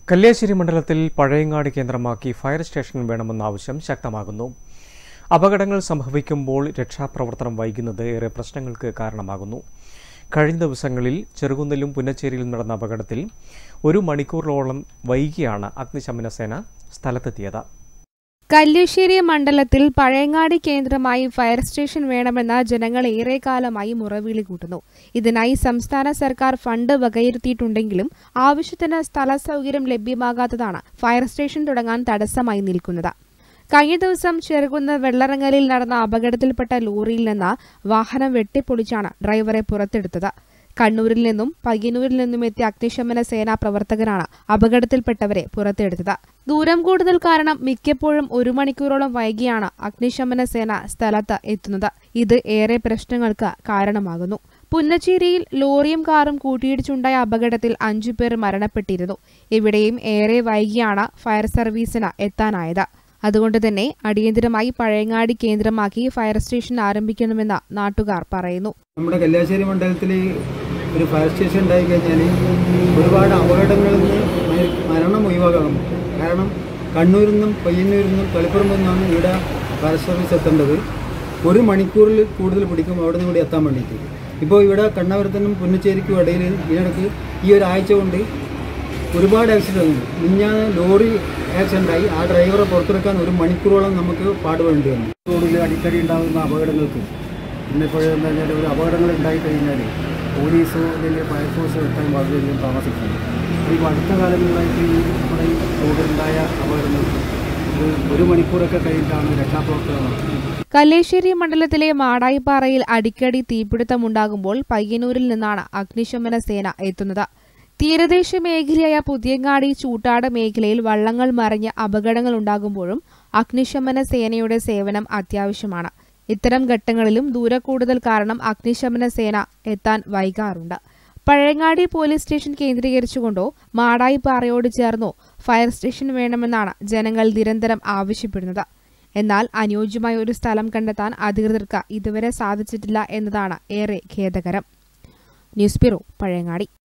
കല്യാശ്ശേരി മണ്ഡലത്തിൽ പഴയങ്ങാടി കേന്ദ്രമാക്കി fire station വേണമെന്ന ആവശ്യം ശക്തമാകുന്നു. അപകടങ്ങൾ സംഭവിക്കുമ്പോൾ രക്ഷാപ്രവർത്തനം വൈകുന്നത് ഏറെ പ്രശ്നങ്ങൾക്ക് കാരണമാകുന്നു. കഴിഞ്ഞ ദിവസങ്ങളിൽ ചെറുകുന്നിലും പുന്നച്ചേരിയിലും നടന്ന അപകടത്തിൽ 1 മണിക്കൂറോളം വൈകിയാണ് അഗ്നിശമന സേന സ്ഥലത്തെത്തിയത്. കല്യാശ്ശേരി മണ്ഡലത്തിൽ പഴയങ്ങാടി കേന്ദ്രമായി ഫയർ സ്റ്റേഷൻ വേണമെന്ന ജനങ്ങൾ ഏറെക്കാലമായി മുറവിളി കൂട്ടുന്നു. ഇതിനായി സംസ്ഥാന സർക്കാർ ഫണ്ട് വകയിരുത്തിയിട്ടുണ്ടെങ്കിലും ആവശ്യത്തിന് സ്ഥല സൗകര്യം ലഭ്യമാകാത്തതാണ് ഫയർ സ്റ്റേഷൻ തുടങ്ങാൻ തടസ്സമായി നിൽക്കുന്നത്. കഴിഞ്ഞ ദിവസം ചെറുകുന്ന് വെള്ളറങ്ങലിൽ നടന്ന അപകടത്തിൽപ്പെട്ട ലോറിയിൽ നിന്ന് വാഹനം വെട്ടിപ്പൊളിച്ചാണ് ഡ്രൈവറെ പുറത്തെടുത്തത്. കണ്ണൂരിൽ നിന്നും പയ്യന്നൂരിൽ നിന്നും എത്തിയ അഗ്നിശമന സേനാ പ്രവർത്തകരാണ് അപകടത്തിൽപ്പെട്ടവരെ പുറത്തെടുത്തത്. ദൂരം കൂടുതൽ കാരണം മിക്കപ്പോഴും 1 മണിക്കൂറോളം വൈകിയാണ് അഗ്നിശമന സേന സ്ഥലത്ത് എത്തുന്നത്. ഇത് ഏറെ പ്രശ്നങ്ങൾക്ക് കാരണമാകുന്നു. പുന്നച്ചേരിയിൽ ലോറിയും കാറും കൂട്ടിയിടിച്ചുണ്ടായ അപകടത്തിൽ 5 പേർ മരണപ്പെട്ടിരുന്നു. ഇവിടെയും ഏറെ വൈകിയാണ് ഫയർ സർവീസിന് എത്താനായത്. അതുകൊണ്ട് തന്നെ അടിയന്തരമായി പഴയങ്ങാടി കേന്ദ്രമാക്കി ഫയർ സ്റ്റേഷൻ ആരംഭിക്കണമെന്ന് നാട്ടുകാർ പറയുന്നു. നമ്മുടെ കല്യാശ്ശേരി മണ്ഡലത്തിൽ ഒരു ഫയർ സ്റ്റേഷൻ ഉണ്ടായി കഴിഞ്ഞാൽ ഒരുപാട് അപകടങ്ങളിൽ നിന്ന് മരണം ഒഴിവാക്കാം. കാരണം കണ്ണൂരിൽ നിന്നും പയ്യന്നൂരിൽ നിന്നും തളിപ്പറമ്പിൽ നിന്നാണ് ഇവിടെ ഫയർ സർവീസ് എത്തേണ്ടത്. 1 മണിക്കൂറിൽ കൂടുതൽ പിടിക്കും അവിടെ നിന്ന് കൂടി എത്താൻ വേണ്ടിയിട്ട്. ഇപ്പോൾ ഇവിടെ കണ്ണപുരത്തിനും പുന്നച്ചേരിക്കും ഇടയിൽ ഇതിനിടയ്ക്ക് ഈ ഒരാഴ്ച കൊണ്ട് ഒരുപാട് ആക്സിഡൻറ്റ്. മിഞ്ഞാന്ന് ലോറി ആക്സിഡൻ്റായി. ആ ഡ്രൈവറെ പുറത്തെടുക്കാൻ 1 മണിക്കൂറോളം നമുക്ക് പാടുപെടേണ്ടി വന്നു. റോഡിൽ അടിക്കടി ഉണ്ടാകുന്ന അപകടങ്ങൾക്ക് ഇന്നിപ്പോഴെന്ന് പറഞ്ഞാൽ ഒരു അപകടങ്ങൾ ഉണ്ടായി കഴിഞ്ഞാൽ പോലീസോ അല്ലെങ്കിൽ ഫയർഫോഴ്സോ എത്താൻ വളരെയധികം താമസിക്കുന്നു. ഇപ്പോൾ അടുത്ത കാലങ്ങളിലായിട്ട് ഈ നമ്മുടെ ഈ റോഡിലുണ്ടായ അപകടങ്ങൾക്ക് 1 മണിക്കൂറൊക്കെ കഴിഞ്ഞിട്ടാണ് രക്ഷാപ്രവർത്തനം നടത്തുന്നത്. കല്യാശ്ശേരി മണ്ഡലത്തിലെ മാടായിപ്പാറയിൽ അടിക്കടി തീപിടുത്തമുണ്ടാകുമ്പോൾ പയ്യന്നൂരിൽ നിന്നാണ് അഗ്നിശമന സേന എത്തുന്നത്. തീരദേശ മേഖലയായ പുതിയങ്ങാടി ചൂട്ടാട് മേഖലയിൽ വള്ളങ്ങൾ മറിഞ്ഞ് അപകടങ്ങൾ ഉണ്ടാകുമ്പോഴും അഗ്നിശമന സേനയുടെ സേവനം അത്യാവശ്യമാണ്. ഇത്തരം ഘട്ടങ്ങളിലും ദൂരക്കൂടുതൽ കാരണം അഗ്നിശമന സേന എത്താൻ വൈകാറുണ്ട്. പഴയങ്ങാടി പോലീസ് സ്റ്റേഷൻ കേന്ദ്രീകരിച്ചുകൊണ്ടോ മാടായിപ്പാറയോട് ചേർന്നോ ഫയർ സ്റ്റേഷൻ വേണമെന്നാണ് ജനങ്ങൾ നിരന്തരം ആവശ്യപ്പെടുന്നത്. എന്നാൽ അനുയോജ്യമായ ഒരു സ്ഥലം കണ്ടെത്താൻ അധികൃതർക്ക് ഇതുവരെ സാധിച്ചിട്ടില്ല എന്നതാണ് ഏറെ ഖേദകരം. News bureau, Pazhayangadi.